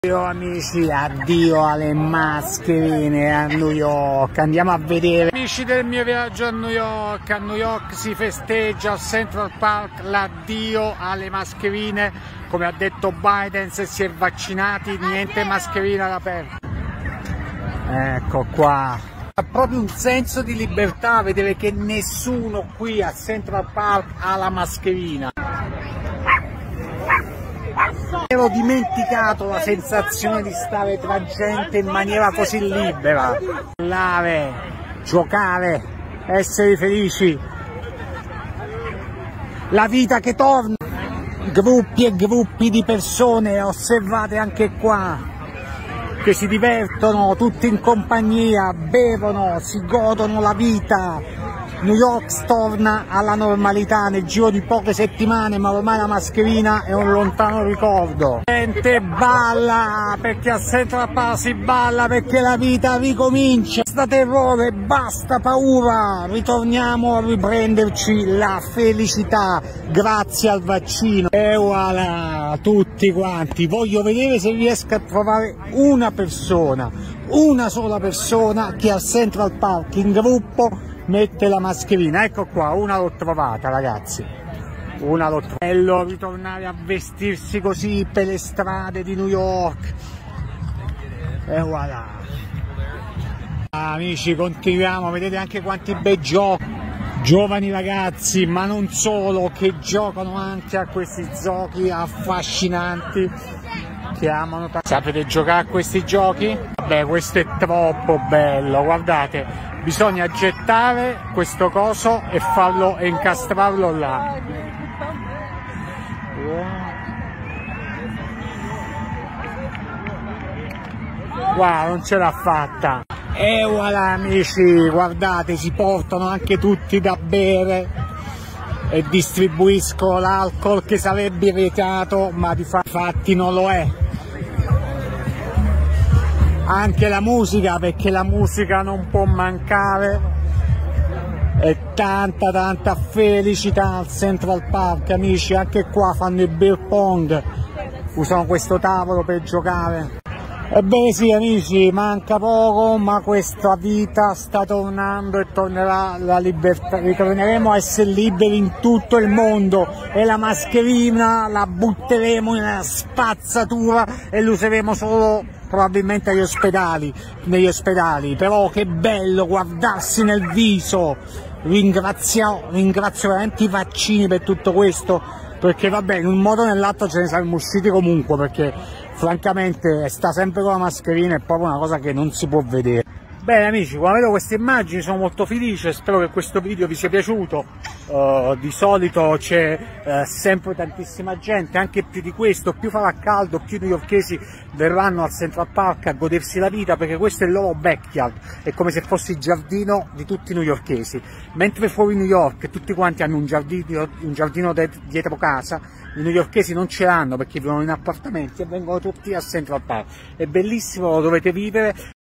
Addio amici, addio alle mascherine a New York, andiamo a vedere. Amici del mio viaggio a New York si festeggia al Central Park l'addio alle mascherine, come ha detto Biden, se si è vaccinati niente mascherina all'aperto. Ecco qua, ha proprio un senso di libertà vedere che nessuno qui a Central Park ha la mascherina. Ero dimenticato la sensazione di stare tra gente in maniera così libera, parlare, giocare, essere felici, la vita che torna, gruppi e gruppi di persone, osservate anche qua, che si divertono tutti in compagnia, bevono, si godono la vita. New York torna alla normalità nel giro di poche settimane, ma ormai la mascherina è un lontano ricordo. Gente balla, perché a Central Park si balla, perché la vita ricomincia. Basta terrore, basta paura, ritorniamo a riprenderci la felicità grazie al vaccino. E voilà, tutti quanti, voglio vedere se riesco a trovare una persona, una sola persona che al Central Park in gruppo mette la mascherina. Ecco qua, una l'ho trovata ragazzi, una l'ho trovata. Bello ritornare a vestirsi così per le strade di New York. E voilà. Amici, continuiamo, vedete anche quanti bei giochi, giovani ragazzi, ma non solo, che giocano anche a questi giochi affascinanti, che amano tanto. Sapete giocare a questi giochi? Vabbè, questo è troppo bello, guardate. Bisogna gettare questo coso e farlo e incastrarlo là. Wow, non ce l'ha fatta. E voilà amici, guardate, si portano anche tutti da bere e distribuiscono l'alcol che sarebbe vietato, ma di fatti non lo è. Anche la musica, perché la musica non può mancare, e tanta felicità al Central Park amici. Anche qua fanno il beer pong, usano questo tavolo per giocare. Ebbene sì amici, manca poco, ma questa vita sta tornando e tornerà la libertà, ritorneremo a essere liberi in tutto il mondo, e la mascherina la butteremo nella spazzatura e la useremo solo probabilmente negli ospedali, però che bello guardarsi nel viso. Ringrazio veramente i vaccini per tutto questo, perché vabbè, in un modo o nell'altro ce ne saremmo usciti comunque, perché francamente sta sempre con la mascherina, è proprio una cosa che non si può vedere. Bene amici, quando vedo queste immagini sono molto felice, spero che questo video vi sia piaciuto. Di solito c'è sempre tantissima gente, anche più di questo, più farà caldo, più newyorkesi verranno al Central Park a godersi la vita, perché questo è il loro backyard, è come se fosse il giardino di tutti i newyorkesi. Mentre fuori New York tutti quanti hanno un giardino dietro casa, i newyorkesi non ce l'hanno perché vivono in appartamenti e vengono tutti al Central Park. È bellissimo, lo dovete vivere.